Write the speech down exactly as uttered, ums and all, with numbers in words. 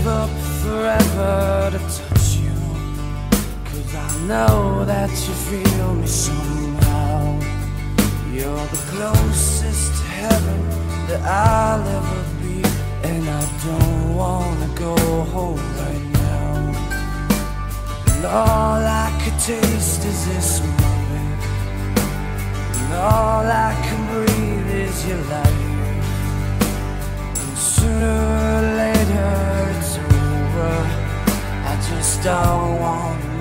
give up forever to touch you, 'cause I know that you feel me somehow. You're the closest to heaven that I'll ever be, and I don't wanna go home right now. And all I could taste is this moment, and all I can breathe is your life. And sooner or later it's over, I just don't wanna